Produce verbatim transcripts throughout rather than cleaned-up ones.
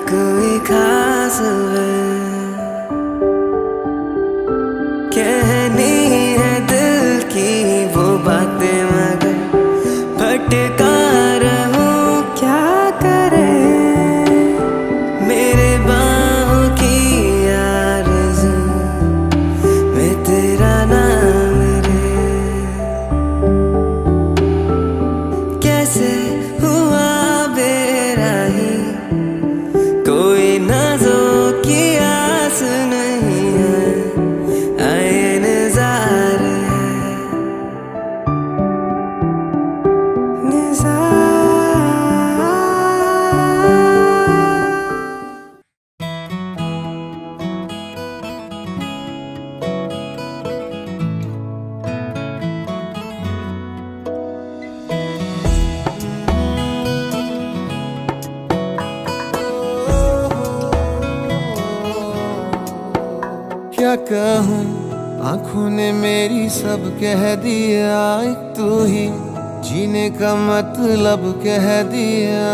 कोई खास कहनी है दिल की वो बातें मगर भटका रहूं क्या करे मेरे बाहों की आरज़ू में तेरा नाम रे। कैसे हुआ बेराही कोई नाज़ों की आस नहीं है आए नज़ार है नज़ार। क्या कहूँ आँखों ने मेरी सब कह दिया, एक तू ही जीने का मतलब कह दिया।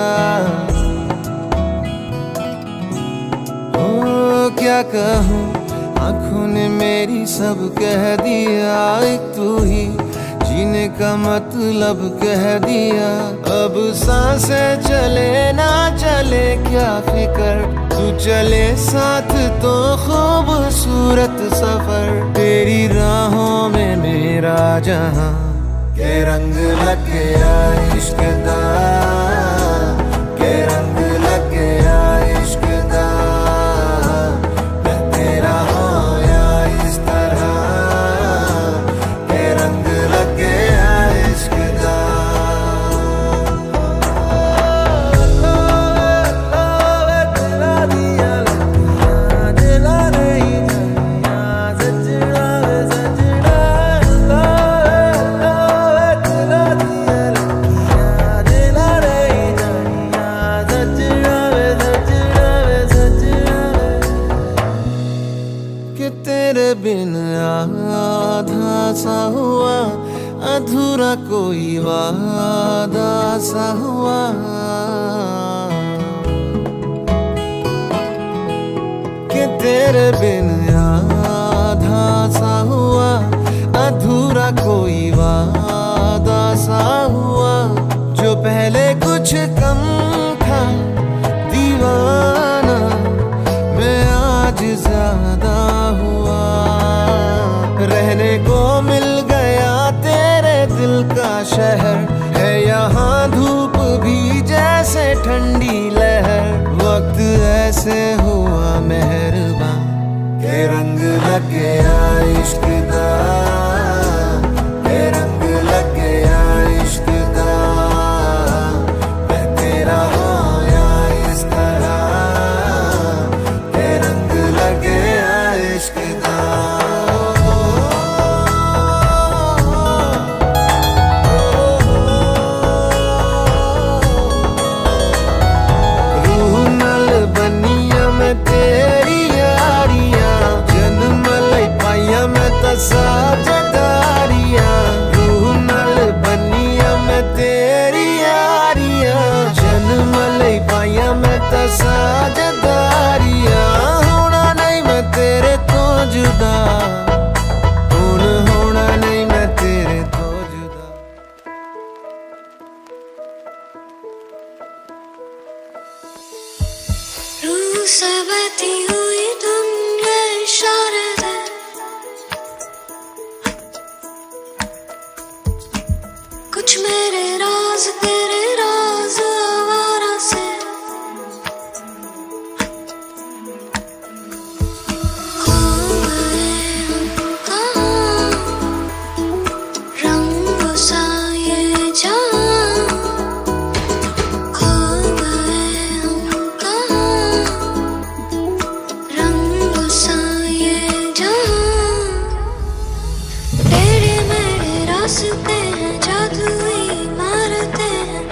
ओ क्या कहूँ आँखों ने मेरी सब कह दिया, एक तू ही जीने का मतलब कह दिया। अब सांसें चले ना चले क्या फिकर, तू चले साथ तो खूबसूरत सफर। तेरी राहों में मेरा जहां के रंग लग गया इश्क दा, के रंग लग गया इश्क दा। मैं तेरा होया इस तरह के रंग लग गया इश्क दा। तेरे बिन आधा सा हुआ अधूरा कोई वादा सा हुआ। कि तेरे बिन आधा सा हुआ अधूरा कोई वादा सा हुआ। जो पहले कुछ कम था दीवाना मैं आज ज्यादा हुआ। रहने को मिल गया तेरे दिल का शहर, है यहाँ धूप भी जैसे ठंडी लहर। वक्त ऐसे हुआ मेहरबान के रंग लग गया इश्क दा, के रंग लग गया इश्क दा। मैं तेरा होया इस तरह के रंग लग गया इश्क दा। साजदारियां रूह नल बनिया मैं तेरी यारियां, जन्म लई पाइया मैं तो साजदारियां। होना नहीं मैं तेरे तो जुदा, हुण होना नहीं मैं तेरे तो जुदा। रूह से बहती हुई तुम ये इशारे दे, कुछ मेरे राज तेरे राज आवारा से। खो गए हम कहाँ रंगों सा ये जहां, खो गए हम कहाँ रंगों सा ये जहां। टेढ़े मेढ़े रास्ते हैं जादुई मारते हैं,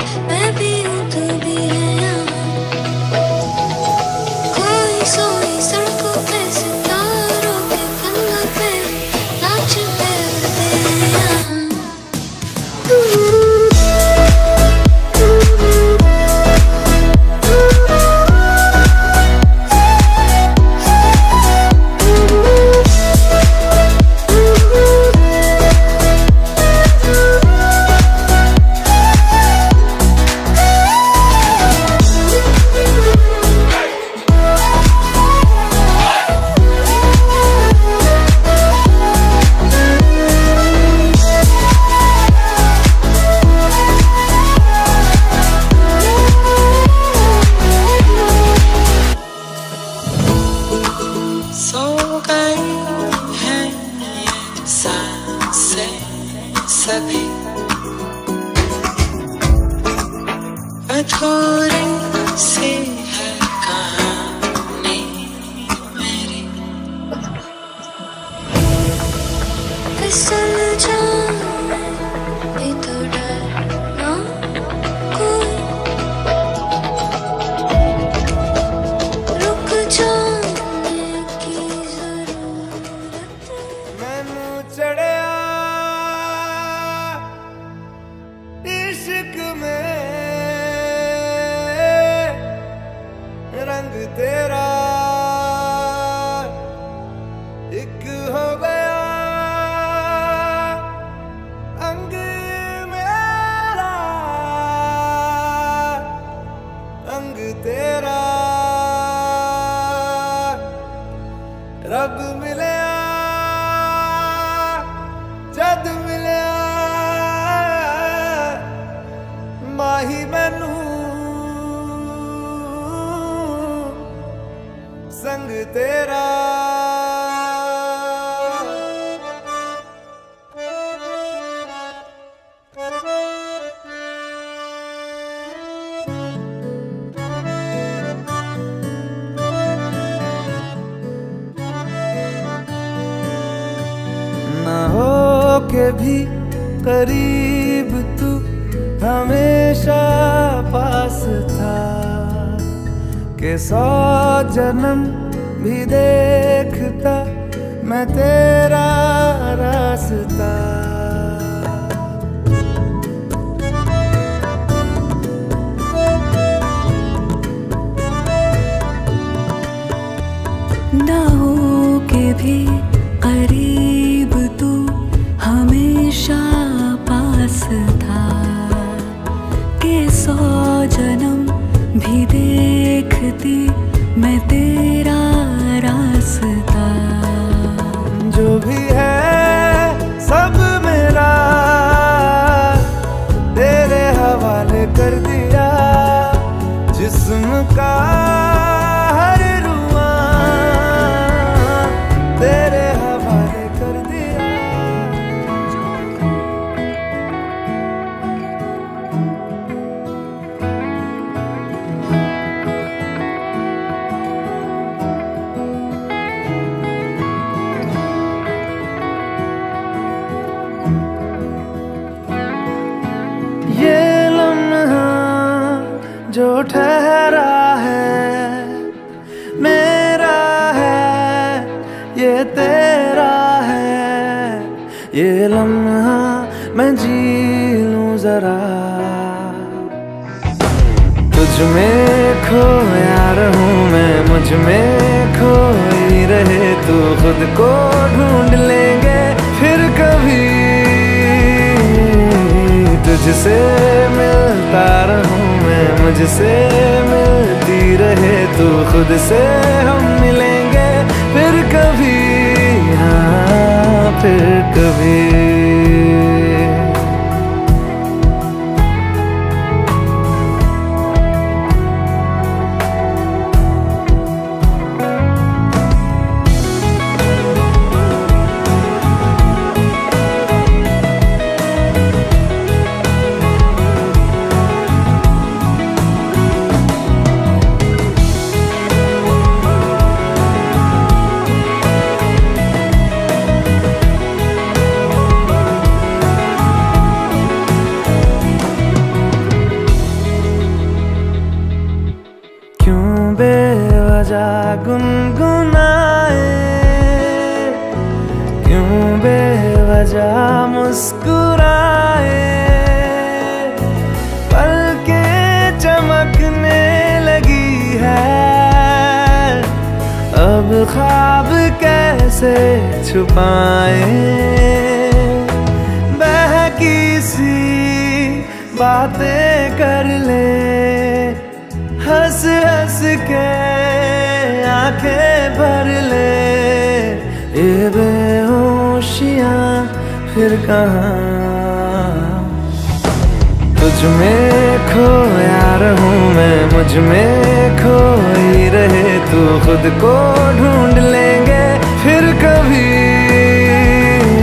थोड़ी सी है कहानी मेरी, फिसल जाऊं भी तो डरना कोई, रुक जाने की जरूरत। मैनू चढ़िया इश्क में रंग तेरा एक हो गया, अंग मेरा अंग तेरा, रब मिलया जद मिलया माही मैनू संग तेरा। ना हो के भी करीब तू हमेशा पास था, के सौ जन्म भी देखता मैं तेरा रास्ता। ना हो के भी करीब तू हमेशा पास था, के सौ जन्म भी देखती मैं तेरा रास्ता। जो भी है सब मेरा तेरे हवाले कर दिया, जिस्म का हर रुआ तेरे हवाले कर दिया। ये लम्हा जो ठहरा है मेरा है, ये तेरा है, ये लम्हा मैं जी लूं जरा। तुझ में खोया रहूं मैं, मुझ में खोई रहे तू, खुद को ढूंढ लेंगे फिर कभी। तुझसे मिलता रहूं मैं, मुझसे मिलती रहे तू, खुद से हम मिलेंगे फिर कभी, हाँ फिर कभी। बेवजह गुनगुनाए, क्यों बेवजह मुस्कुराए, पलकें चमकने लगी है, अब ख्वाब कैसे छुपाए। बहकी सी बातें कर ले, हंस हंस के आंखें भर ले, ये बेहोशियां फिर कहाँ। तुझ में खोया रहूं मैं, मुझ में खोई रहे तू, खुद को ढूंढ लेंगे फिर कभी।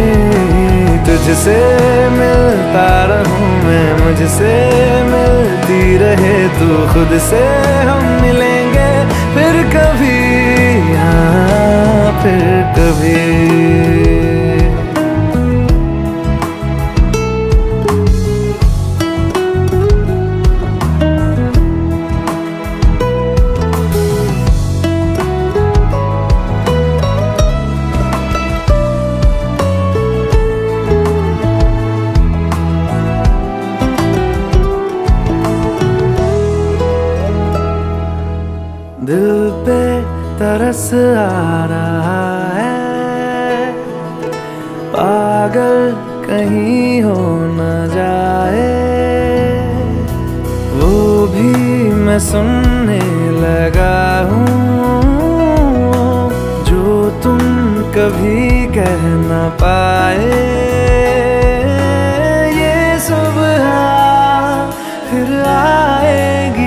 तुझसे मिलता रहूं मैं, मुझसे मिलती मिलती रहे तू खुद से हम मिलेंगे फिर कभी, हाँ फिर कभी। दिल पे तरस आ रहा है, पागल कहीं हो न जाए, वो भी मैं सुनने लगा हूँ जो तुम कभी कह न पाए। ये सुबह फिर आएगी,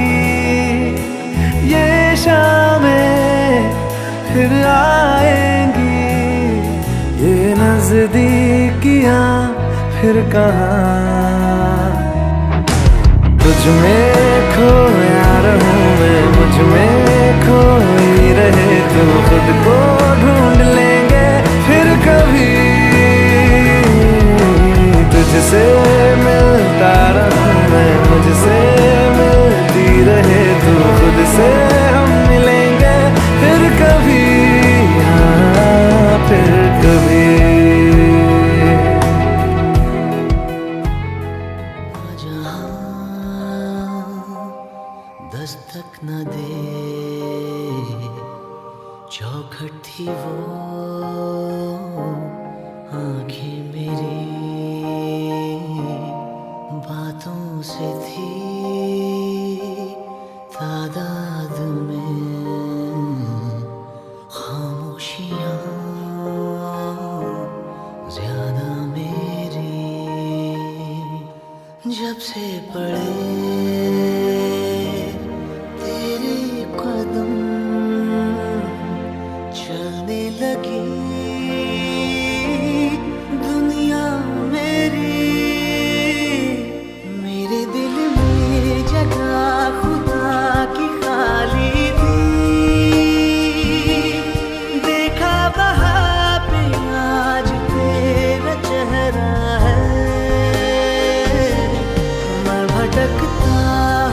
शामें फिर आएंगी, ये नजदीकियां फिर कहाँ। तुझ में खोया रहूं मैं, मुझ में खोई रहे तू, खुद को ढूंढ लेंगे फिर कभी। तुझसे मिलता रहूं मैं, मुझसे मिलती रहे तू, खुद से फिर कभी, हाँ फिर कभी। जहाँ दस्तक न दे चौखट थी वो आँखें मेरी, बातों से थी तादाद में खामोशियाँ ज्यादा मेरी। जब से पड़े तेरे कदम चलने लगी दुनिया मेरी, मेरे दिल में जगह खुदा की खाली थी। देखा वहाँ पे आज तेरा चेहरा है, मैं भटकता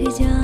जा